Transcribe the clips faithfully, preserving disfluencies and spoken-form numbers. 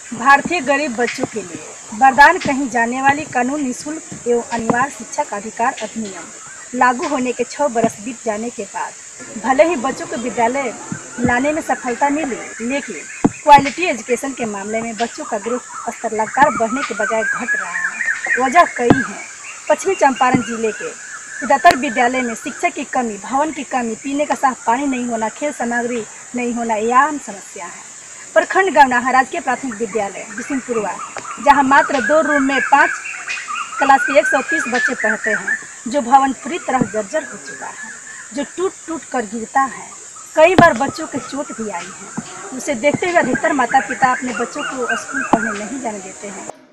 भारतीय गरीब बच्चों के लिए वरदान कहीं जाने वाली कानून निःशुल्क एवं अनिवार्य शिक्षा का अधिकार अधिनियम लागू होने के छह बरस बीत जाने के बाद भले ही बच्चों को विद्यालय लाने में सफलता मिली, लेकिन क्वालिटी एजुकेशन के मामले में बच्चों का ग्रोथ स्तर लगातार बढ़ने के बजाय घट रहा है। वजह कई है। पश्चिमी चंपारण जिले के ज्यादातर विद्यालय में शिक्षक की कमी, भवन की कमी, पीने का साफ पानी नहीं होना, खेल सामग्री नहीं होना यह आम समस्या है। प्रखंड गवनाहा राजकीय प्राथमिक विद्यालय बिशनपुरवा, जहां मात्र दो रूम में पाँच क्लास के एक सौ तीस बच्चे पढ़ते हैं, जो भवन पूरी तरह जर्जर हो चुका है, जो टूट टूट कर गिरता है। कई बार बच्चों के चोट भी आई है। उसे देखते हुए अधिकतर माता पिता अपने बच्चों को स्कूल पढ़ने नहीं जाने देते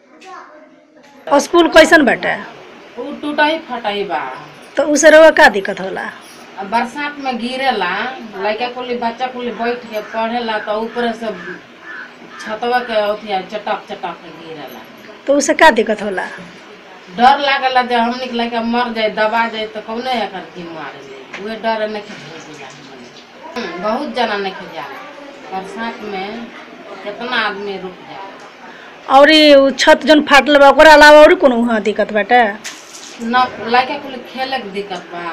हैं। स्कूल कैसन बाटे? उ टूटाई फटाई बा। तो उसे रोवा का दिक्कत होला? बरसात में गिरेला, लड़का कुली बच्चा कुली बैठ के पढ़ेला तो ऊपर से छतवा के अथिया चटक चटक के गिरेला। तो उसे का दिक्कत होला? डर लागला जे हमनी के लड़का मर जाए, दबा जाए तो कौने एकर की मारे ले। उहे डर नहीं भेजिला। बहुत जना नहीं जाला। बरसात में कितना आदमी रुक जाए। और ये छत जन फाटल बा ओकरा अलावा और कोनो वहां दिक्कत बाटे? न लड़का कुली खेले के दिक्कत बा,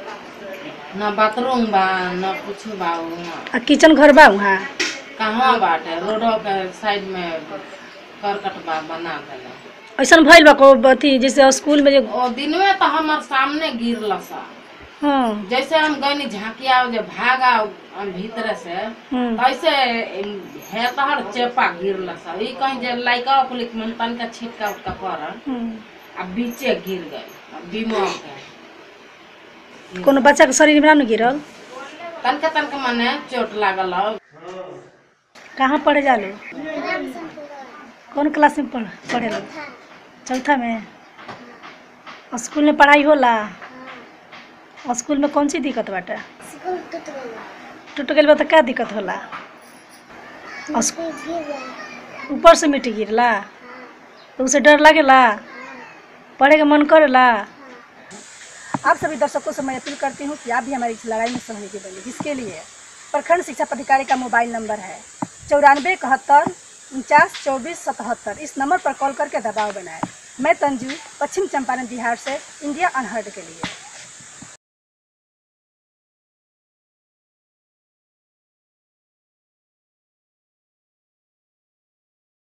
न बाथरूम बा, न कुछ बा। आ किचन घर बा वहाँ? कहाँ बाटे, रोडों के साइड में करकट बा बना देला। ऐसा भइल बा को अथी जैसे स्कूल में जो ओ दिन में तो हमार सामने गिरला सा। हाँ। जैसे हम गनी झांकिया जो भागा भीतर से, ऐसे है तहर चेपा गिरला सा। ई कहीं जे लाइका पुलिस में तन का छिटका उटका पर अब बीचे गिर गए। अब बीमार के कोनो बच्चा के शरीर में ना गिरल? तनका तनका माने चोट लागल। कहाँ पढ़े जालो? कौन क्लास में पढ़ पढ़े लो? चौथा में। स्कूल में पढ़ाई होला? स्कूल में कौन सी दिक्कत बाटे? टूट गइल बा तो क्या दिक्कत होला? ऊपर से मिट्टी गिरला तो उसे डर लगेला? पढ़े का मन करेला? आप सभी दर्शकों से मैं अपील करती हूँ कि आप भी हमारी इस लड़ाई में सहयोगी बनिए, जिसके लिए प्रखंड शिक्षा पदाधिकारी का मोबाइल नंबर है चौरानवे इकहत्तर उनचास चौबीस सतहत्तर। इस नंबर पर कॉल करके दबाव बनाएं। मैं तंजू, पश्चिम चंपारण बिहार से, इंडिया अनहर्ड के लिए।